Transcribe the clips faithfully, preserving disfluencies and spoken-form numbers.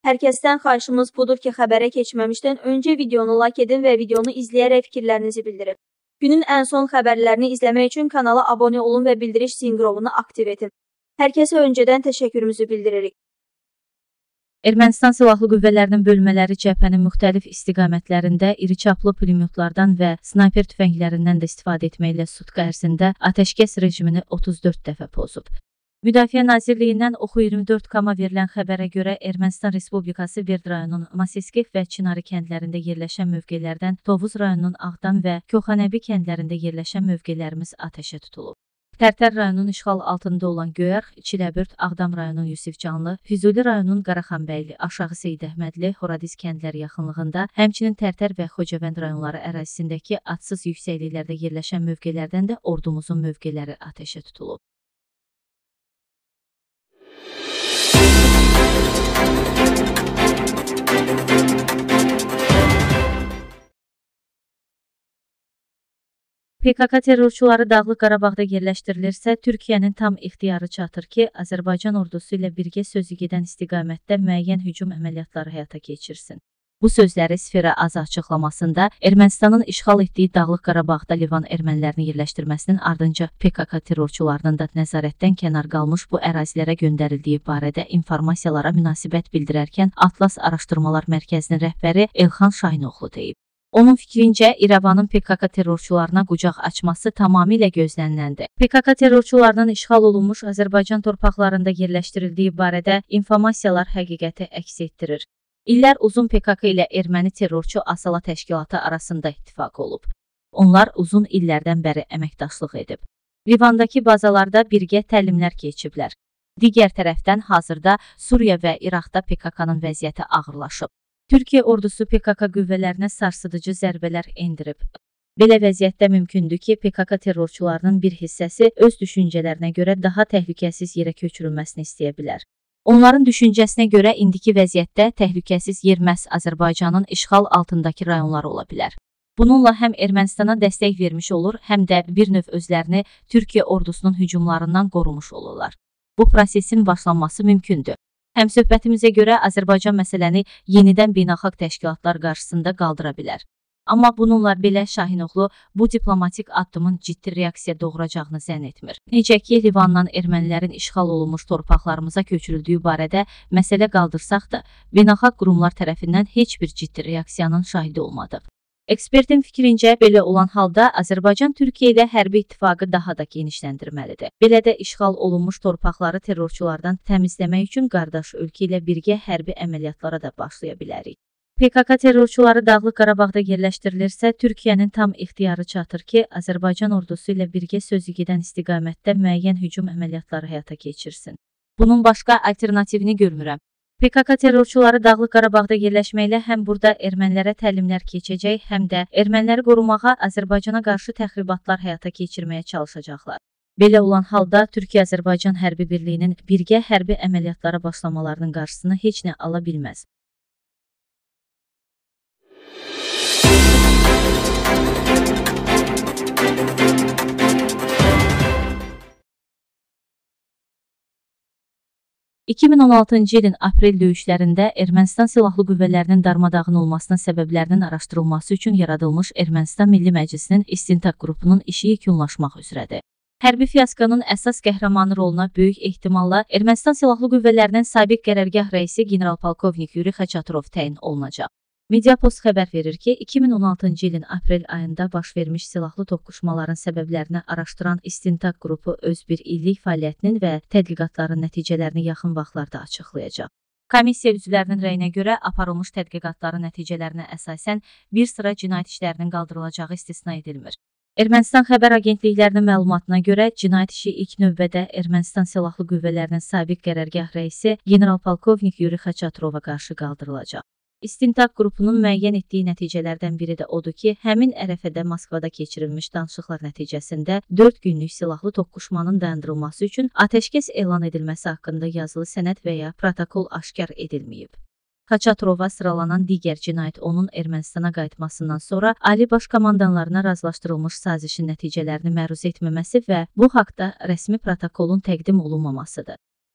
Hər kəsdən xahişimiz budur ki, xəbərə keçməmişdən öncə videonu like edin və videonu izləyərək fikirlərinizi bildirin. Günün ən son xəbərlərini izləmək üçün kanala abunə olun və bildiriş sinqrovunu aktiv edin. Hər kəsə öncədən təşəkkürümüzü bildiririk. Ermənistan Silahlı Qüvvələrinin bölmələri cəbhənin müxtəlif istiqamətlərində iri çaplı pulemyotlardan və snayper tüfənglərindən də istifadə etməklə sutka ərzində atəşkəs rejimini otuz dörd dəfə pozub. Müdafiə Nazirliyindən Oxu iyirmi dörd koma verilən xəbərə görə Ermənistan Respublikası Verd rayonunun Masiskev və Çinarı kəndlərində yerləşən mövqelərdən Tovuz rayonunun Ağdam və Koxanəbi kəndlərində yerləşən mövqelərimiz atəşə tutulub. Tərtər rayonunun işğal altında olan Göyərx, Çiləbörd, Ağdam rayonunun Yusifcanlı, Füzuli rayonunun Qaraxanbəyli, Aşağı Seyidəhmədli, Horadiz kəndləri yaxınlığında, həmçinin Tərtər və Xocavənd rayonları ərazisindəki adsız yüksəkliklərdə yerləşən mövqelərdən də ordumuzun mövqeləri atəşə tutulub. P K K terrorçuları Dağlıq Qarabağda yerləşdirilirsə, Türkiyənin tam ixtiyarı çatır ki, Azərbaycan ordusu ilə birgə sözügedən istiqamətdə müəyyən hücum əməliyyatları həyata keçirsin. Bu sözləri Sfera A Z açıqlamasında Ermənistanın işğal etdiyi Dağlıq Qarabağda Livan ermənilərini yerləşdirməsinin ardınca P K K terrorçularının da nəzarətdən kənar qalmış bu ərazilərə göndərildiyi barədə informasiyalara münasibət bildirərkən Atlas Araşdırmalar Mərkəzinin rəhbəri Elxan Şahinoğlu deyib. Onun fikrincə, İrəvanın P K K terrorçularına qucaq açması tamamilə gözləniləndir. P K K terrorçularının işğal olunmuş Azərbaycan torpaqlarında yerləşdirildiyi barədə informasiyalar həqiqəti əks etdirir. İllər uzun P K K ilə erməni terrorçu Asala təşkilatı arasında ittifaq olub. Onlar uzun illərdən bəri əməkdaşlıq edib. Livandakı bazalarda birgə təlimlər keçiblər. Digər tərəfdən hazırda Suriya və İraqda P K K-nın vəziyyəti ağırlaşıb. Türkiyə ordusu P K K qüvvələrinə sarsıdıcı zərbələr endirib. Belə vəziyyətdə mümkündür ki, P K K terrorçularının bir hissəsi öz düşüncələrinə görə daha təhlükəsiz yerə köçürülməsini istəyə bilər. Onların düşüncəsinə görə indiki vəziyyətdə təhlükəsiz yer məhz Azərbaycanın işğal altındakı rayonları ola bilər. Bununla həm Ermənistana dəstək vermiş olur, həm də bir növ özlərini Türkiyə ordusunun hücumlarından qorumuş olurlar. Bu prosesin başlanması mümkündür. Həmsöhbətimizə görə Azərbaycan məsələni yenidən beynəlxalq təşkilatlar qarşısında qaldıra bilər. Amma bununla belə Şahinoğlu bu diplomatik addımın ciddi reaksiya doğuracağını zənn etmir. Necə ki, Livandan ermənilərin işğal olunmuş torpaqlarımıza köçürüldüyü barədə məsələ qaldırsaq da, beynəlxalq qurumlar tərəfindən heç bir ciddi reaksiyanın şahidi olmadıq. Ekspertin fikrincə, belə olan halda Azərbaycan Türkiyə ilə hərbi ittifaqı daha da genişləndirməlidir. Belə də işğal olunmuş torpaqları terrorçulardan təmizləmək üçün qardaş ölkə ilə birgə hərbi əməliyyatlara da başlaya bilərik. P K K terrorçuları Dağlıq Qarabağda yerləşdirilirsə, Türkiyənin tam ixtiyarı çatır ki, Azərbaycan ordusu ilə birgə sözügedən istiqamətdə müəyyən hücum əməliyyatları həyata keçirsin. Bunun başqa alternativini görmürəm. P K K terrorçuları Dağlıq Qarabağda yerləşməklə həm burada ermənilərə təlimlər keçəcək, həm də erməniləri qorumağa Azərbaycana qarşı təxribatlar həyata keçirməyə çalışacaqlar. Belə olan halda Türkiyə-Azərbaycan hərbi birliyinin birgə hərbi əməliyyatlara başlamalarının qarşısını heç nə ala bilməz. iki min on altıncı ilin aprel döyüşlərində Ermənistan Silahlı Qüvvələrinin darmadağın olmasının səbəblərinin araşdırılması üçün yaradılmış Ermənistan Milli Məclisinin İstintaq qrupunun işi yekunlaşmaq üzrədir. Hərbi fiaskonun əsas qəhrəmanı roluna böyük ehtimalla Ermənistan Silahlı Qüvvələrinin sabiq qərargah rəisi general-polkovnik Yuri Xaçaturov təyin olunacaq. Mediapost xəbər verir ki, iki min on altıncı ilin aprel ayında baş vermiş silahlı toqquşmaların səbəblərini araşdıran İstintaq qrupu öz bir illik fəaliyyətinin və tədqiqatların nəticələrini yaxın vaxtlarda açıqlayacaq. Komissiya üzvlərinin rəyinə görə aparılmış tədqiqatların nəticələrinə əsasən bir sıra cinayət işlərinin qaldırılacağı istisna edilmir. Ermənistan xəbər agentliklərinin məlumatına görə cinayət işi ilk növbədə Ermənistan Silahlı Qüvvələrinin sabiq qərargah rəisi general-polkovnik Yuri Xaçaturova qarşı qaldırılacaq. İstintaq qrupunun müəyyən etdiyi nəticələrdən biri də odur ki, həmin ərəfədə Moskvada keçirilmiş danışıqlar nəticəsində dörd günlük silahlı toqquşmanın dayandırılması üçün atəşkəs elan edilməsi haqqında yazılı sənəd və ya protokol aşkar edilməyib. Xaçaturova sıralanan digər cinayət onun Ermənistana qayıtmasından sonra Ali Baş Komandanlarına razılaşdırılmış sazişin nəticələrini məruz etməməsi və bu haqda rəsmi protokolun təqdim olunmamasıdır.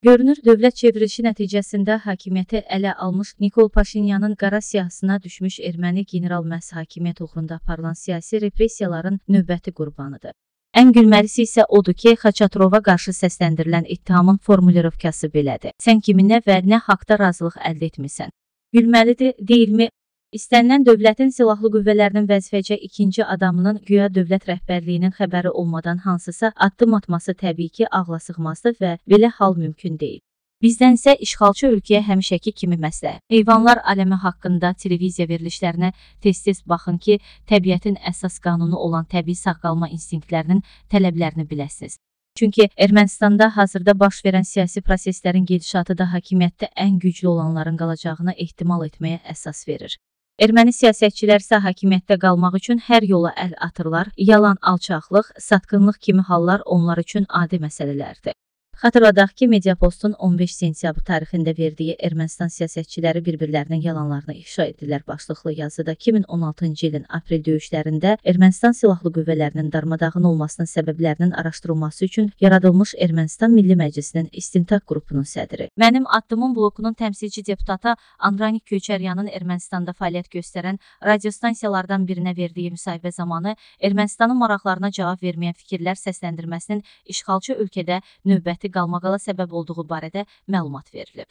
Görünür, dövlət çevrilişi nəticəsində hakimiyyəti ələ almış Nikol Paşinyanın qara siyahısına düşmüş erməni general məhz hakimiyyət uğrunda aparılan siyasi repressiyaların növbəti qurbanıdır. Ən gülməlisi isə odur ki, Xaçaturova qarşı səsləndirilən ittihamın formulirovkası belədir. Sən kiminlə və nə haqda razılıq əldə etmirsən? Gülməlidir, deyilmi? İstənilən dövlətin silahlı qüvvələrinin vəzifəcə ikinci adamının güya dövlət rəhbərliyinin xəbəri olmadan hansısa addım atması təbii ki, ağla sığmazdır və belə hal mümkün deyil. Bizdən isə işğalçı ölkəyə həmişəki kimi məsləhət. Heyvanlar aləmi haqqında televiziya verilişlərinə tez-tez baxın ki, təbiətin əsas qanunu olan təbii sağ qalma instinktlərinin tələblərini biləsiniz. Çünki Ermənistanda hazırda baş verən siyasi proseslərin gedişatı da hakimiyyətdə ən güclü olanların qalacağına ehtimal etməyə əsas verir. Erməni siyasətçilər isə hakimiyyətdə qalmaq üçün hər yola əl atırlar, yalan, alçaqlıq, satqınlıq kimi hallar onlar üçün adi məsələlərdir. Xatırladaq ki, Mediapostun on beş sentyabr tarixində verdiyi Ermənistan siyasətçiləri bir-birlərinin yalanlarını ifşa etdilər başlıqlı yazıda iki min on altıncı ilin aprel döyüşlərində Ermənistan silahlı qüvvələrinin darmadağın olmasının səbəblərinin araşdırılması üçün yaradılmış Ermənistan Milli Məclisinin İstintaq qrupunun sədri. Mənim addımım blokunun təmsilçi deputatı Andranik Köçəryanın Ermənistanda fəaliyyət göstərən radiostansiyalardan birinə verdiyi müsahibə zamanı Ermənistanın maraqlarına cavab verməyən fikirlər səsləndirməsinin işğalçı ölkədə növbəti qalmaqala səbəb olduğu barədə məlumat verilib.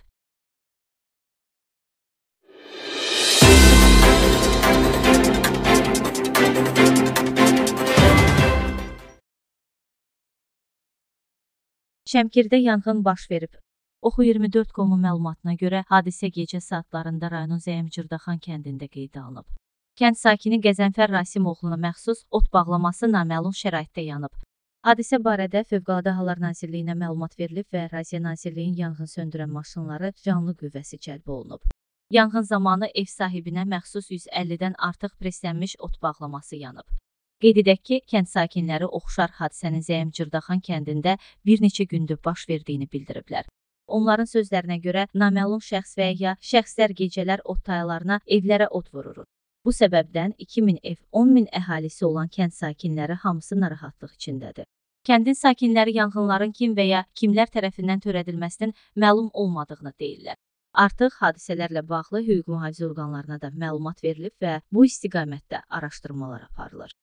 Şəmkirdə yanğın baş verib. Oxu iyirmi dörd qomu məlumatına görə hadisə gecə saatlarında rayonun Zəyəm-Cırdaxan kəndində qeydə alınıb. Kənd sakini Qəzənfər Rasimoğluna məxsus ot bağlaması naməlum şəraitdə yanıb. Hadisə barədə Fövqəladə Hallar Nazirliyinə məlumat verilib və Əraziyə Nazirliyin yanğın söndürən maşınları canlı qüvvəsi cəlb olunub. Yanğın zamanı ev sahibinə məxsus yüz əllidən artıq preslənmiş ot bağlaması yanıb. Qeyd edək ki, kənd sakinləri oxşar hadisənin Zəyəm-Cırdaxan kəndində bir neçə gündür baş verdiyini bildiriblər. Onların sözlərinə görə naməlum şəxs və ya şəxslər gecələr ot tayalarına, evlərə ot vurur. Bu səbəbdən iki min ev, on min əhalisi olan kənd sakinləri hamısı narahatlıq içindədir. Kəndin sakinləri yanğınların kim və ya kimlər tərəfindən törədilməsinin məlum olmadığını deyirlər. Artıq hadisələrlə bağlı hüquq mühafizə orqanlarına da məlumat verilib və bu istiqamətdə araşdırmalar aparılır.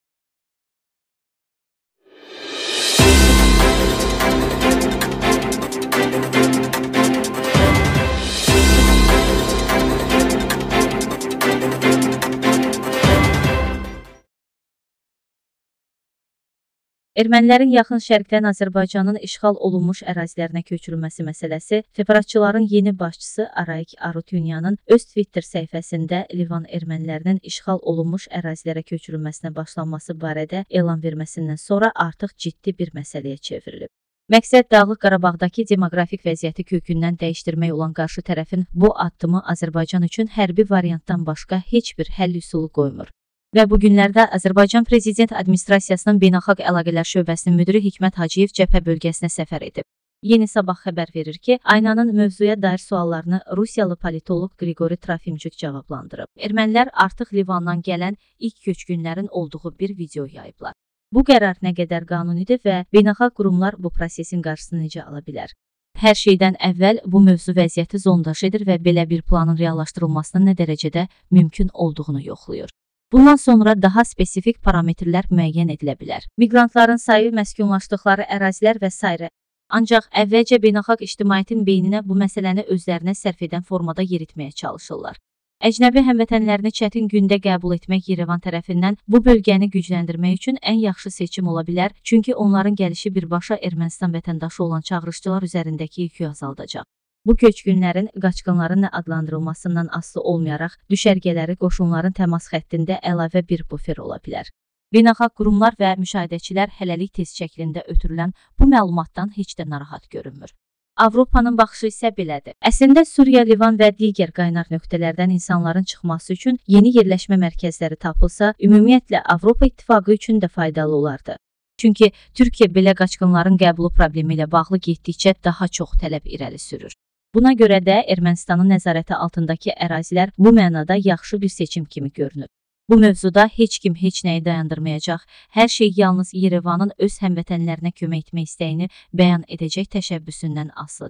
Ermənilərin yaxın şərqdən Azərbaycanın işğal olunmuş ərazilərinə köçürülməsi məsələsi separatçıların yeni başçısı Arayik Arutyunyanın öz Twitter səhifəsində Livan ermənilərinin işğal olunmuş ərazilərə köçürülməsinə başlanması barədə elan verməsindən sonra artıq ciddi bir məsələyə çevrilib. Məqsəd Dağlıq Qarabağdakı demoqrafik vəziyyəti kökündən dəyişdirmək olan qarşı tərəfin bu addımı Azərbaycan üçün hərbi variantdan başqa heç bir həll üsulu qoymur. Və bu günlərdə Azərbaycan Prezident Administrasiyasının Beynəlxalq Əlaqələr Şöbəsinin müdiri Hikmət Hacıyev cəbhə bölgəsinə səfər edib. Yeni Sabah xəbər verir ki, Aynanın mövzuya dair suallarını Rusiyalı politoloq Qriqori Trofimçuk cavablandırıb. Ermənilər artıq Livandan gələn ilk köçkünlərin olduğu bir video yayıblar. Bu qərar nə qədər qanunidir və beynəlxalq qurumlar bu prosesin qarşısını necə ala bilər? Hər şeydən əvvəl bu mövzu vəziyyəti zondaş edir və belə bir planın reallaşdırılmasının nə dərəcədə mümkün olduğunu yoxlayır. Bundan sonra daha spesifik parametrlər müəyyən edilə bilər. Miqrantların sayı, məskunlaşdıqları ərazilər və s. Ancaq əvvəlcə beynəlxalq ictimaiyyətin beyninə bu məsələni özlərinə sərf edən formada yeritməyə çalışırlar. Əcnəbi həmvətənlərini çətin gündə qəbul etmək Yerevan tərəfindən bu bölgəni gücləndirmək üçün ən yaxşı seçim ola bilər, çünki onların gəlişi birbaşa Ermənistan vətəndaşı olan çağırışçılar üzərindəki yükü azaldacaq. Bu köçkünlərin, qaçqınların nə adlandırılmasından asılı olmayaraq, düşərgələri qoşunların təmas xəttində əlavə bir bufer ola bilər. Beynəlxalq qurumlar və müşahidəçilər hələlik test şəklində ötürülən bu məlumatdan heç də narahat görünmür. Avropanın baxışı isə belədir. Əslində Suriya, Livan və digər qaynar nöqtələrdən insanların çıxması üçün yeni yerləşmə mərkəzləri tapılsa, ümumiyyətlə Avropa İttifaqı üçün də faydalı olardı. Çünki Türkiyə belə qaçqınların qəbulu problemi ilə bağlı getdikcə daha çox tələb irəli sürür. Buna görə də Ermənistanın nəzarəti altındakı ərazilər bu mənada yaxşı bir seçim kimi görünür. Bu mövzuda heç kim heç nəyi dayandırmayacaq, hər şey yalnız Yerevanın öz həmvətənlərinə kömək etmək istəyini bəyan edəcək təşəbbüsündən asılıdır.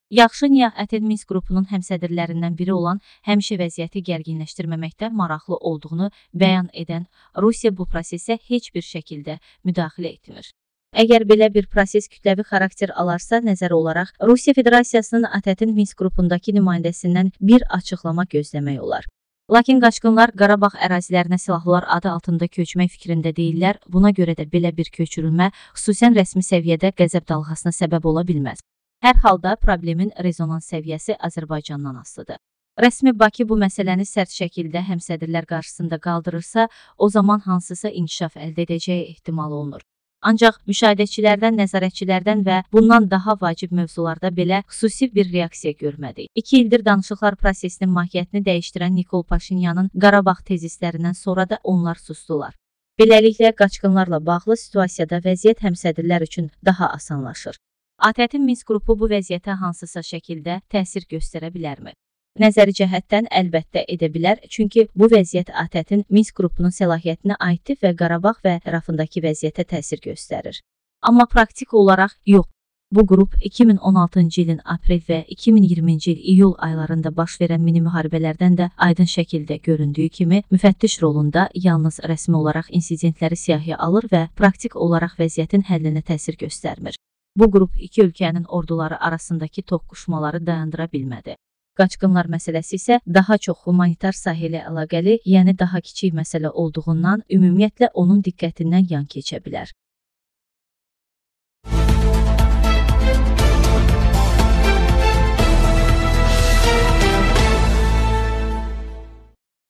Yaxşı niyyətin Minsk qrupunun həmsədrlərindən biri olan həmişə vəziyyəti gərginləşdirməməkdə maraqlı olduğunu bəyan edən Rusiya bu prosesə heç bir şəkildə müdaxilə etmir. Əgər belə bir proses kütləvi xarakter alarsa, nəzəri olaraq Rusiya Federasiyasının ATƏT-in Minsk qrupundakı nümayəndəsindən bir açıqlama gözləmək olar. Lakin qaçqınlar Qarabağ ərazilərinə silahlılar adı altında köçmək fikrində deyirlər, buna görə də belə bir köçürülmə xüsusən rəsmi səviyyədə qəzəb dalğasına səbəb ola bilməz. Hər halda problemin rezonans səviyyəsi Azərbaycandan asılıdır. Rəsmi Bakı bu məsələni sərt şəkildə həmsədrlər qarşısında qaldırırsa, o zaman hansısa inkişaf əldə edəcəyi ehtimal olunur. Ancaq müşahidəçilərdən, nəzarətçilərdən və bundan daha vacib mövzularda belə xüsusi bir reaksiya görmədik. İki ildir danışıqlar prosesinin mahiyyətini dəyişdirən Nikol Paşinyanın Qarabağ tezislərindən sonra da onlar sustular. Beləliklə, qaçqınlarla bağlı situasiyada vəziyyət həmsədrlər üçün daha asanlaşır. ATƏT-in Minsk qrupu bu vəziyyətə hansısa şəkildə təsir göstərə bilərmi? Nəzəri cəhətdən əlbəttə edə bilər, çünki bu vəziyyət ATƏT-in Minsk qrupunun səlahiyyətinə aiddir və Qarabağ və ətrafındakı vəziyyətə təsir göstərir. Amma praktik olaraq yox. Bu qrup iki min on altıncı ilin aprel və iki min iyirminci il iyul aylarında baş verən mini müharibələrdən də aydın şəkildə göründüyü kimi müfəttiş rolunda yalnız rəsmi olaraq insidentləri siyahıya alır və praktik olaraq vəziyyətin həllinə təsir göstərmir. Bu qrup iki ölkənin orduları arasındakı toqquşmaları dayandıra bilmədi. Qaçqınlar məsələsi isə daha çox humanitar sahə ilə əlaqəli, yəni daha kiçik məsələ olduğundan ümumiyyətlə onun diqqətindən yan keçə bilər.